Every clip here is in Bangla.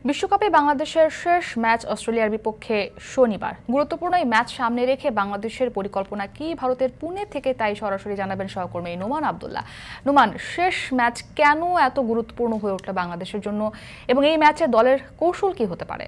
বিশ্বকাপে বাংলাদেশের শেষ ম্যাচ অস্ট্রেলিয়ার বিপক্ষে শনিবার। গুরুত্বপূর্ণ এই ম্যাচ সামনে রেখে বাংলাদেশের পরিকল্পনা কি, ভারতের পুনে থেকে তাই সরাসরি জানাবেন সহকর্মী নোমান আব্দুল্লাহ। নোমান, শেষ ম্যাচ কেন এত গুরুত্বপূর্ণ হয়ে উঠল বাংলাদেশের জন্য এবং এই ম্যাচে দলের কৌশল কি হতে পারে?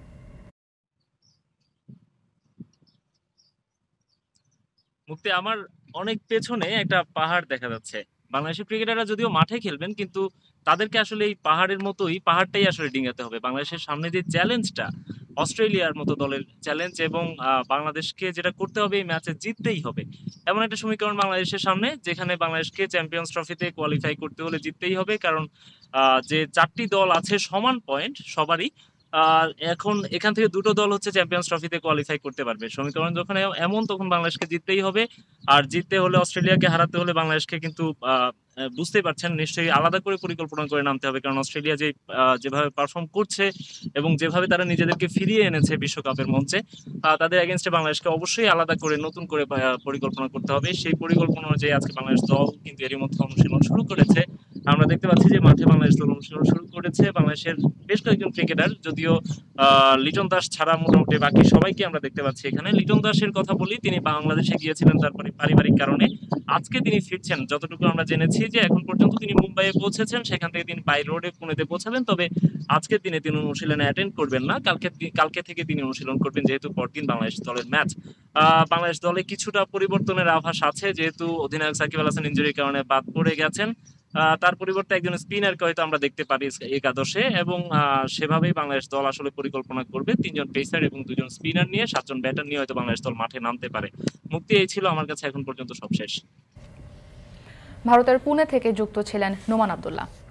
মুক্তি, আমার অনেক পেছনে একটা পাহাড় দেখা যাচ্ছে। বাংলাদেশের ক্রিকেটাররা যদিও মাঠে খেলবেন, কিন্তু তাদেরকে আসলে এই পাহাড়ের মতোই পাহাড়টাই আসলে ডিঙাতে হবে। বাংলাদেশের সামনে যে চ্যালেঞ্জটা, অস্ট্রেলিয়ার মতো দলের চ্যালেঞ্জ, এবং বাংলাদেশকে যেটা করতে হবে এই ম্যাচে জিততেই হবে। এমন একটা সমীকরণ বাংলাদেশের সামনে, যেখানে বাংলাদেশকে চ্যাম্পিয়ন্স ট্রফিতে কোয়ালিফাই করতে হলে জিততেই হবে। কারণ যে 4টি দল আছে সমান পয়েন্ট সবারই, আর এখন এখান থেকে দুটো দল হচ্ছে চ্যাম্পিয়ন্স ট্রফিতে কোয়ালিফাই করতে পারবে। সমীকরণ যখন এমন, তখন বাংলাদেশকে জিততেই হবে। আর জিততে হলে, অস্ট্রেলিয়াকে হারাতে হলে বাংলাদেশকে কিন্তু বুঝতেই পারছেন নিশ্চয়ই আলাদা করে পরিকল্পনা করে নামতে হবে। কারণ অস্ট্রেলিয়া যেভাবে পারফর্ম করছে এবং যেভাবে তারা নিজেদেরকে ফিরিয়ে এনেছে বিশ্বকাপের মঞ্চে, তাদের এগেনস্টে বাংলাদেশকে অবশ্যই আলাদা করে নতুন করে পরিকল্পনা করতে হবে। সেই পরিকল্পনা অনুযায়ী আজকে বাংলাদেশ দল কিন্তু এরই মধ্যে অনুশীলন শুরু করেছে। আমরা দেখতে পাচ্ছি যে মাঠে বাংলাদেশ দল অনুশীলন শুরু করেছে। বাংলাদেশের বেশ কয়েকজন ক্রিকেটার, যদিও লিটন দাস ছাড়া মোটামুটি বাকি সবাইকে আমরা দেখতে পাচ্ছি এখানে। লিটন দাসের কথা বলি, তিনি বাংলাদেশে গিয়েছিলেন তার পারিবারিক কারণে। আজকে তিনি ফিরছেন, যতটুকু আমরা জেনেছি যে এখন পর্যন্ত তিনি মুম্বাইয়ে পৌঁছেছেন, সেখান থেকে তিনি বাই রোডে পুনেতে পৌঁছাবেন। তবে আজকের দিনে তিনি অনুশীলনে অ্যাটেন্ড করবেন না, কালকে থেকে তিনি অনুশীলন করবেন, যেহেতু পরদিন বাংলাদেশ দলের ম্যাচ। বাংলাদেশ দলে কিছুটা পরিবর্তনের আভাস আছে, যেহেতু অধিনায়ক সাকিব আল হাসান ইনজুরির কারণে বাদ পড়ে গেছেন। তার পরিবর্তে একজন স্পিনারকে হয়তো আমরা দেখতে পারি একাদশে, এবং সেভাবেই বাংলাদেশ দল আসলে পরিকল্পনা করবে। 3জন পেসার এবং 2জন স্পিনার নিয়ে, 7জন ব্যাটার নিয়ে হয়তো বাংলাদেশ দল মাঠে নামতে পারে। মুক্তি, এই ছিল আমার কাছে এখন পর্যন্ত সব শেষ। ভারতের পুনে থেকে যুক্ত ছিলেন নোমান আব্দুল্লাহ।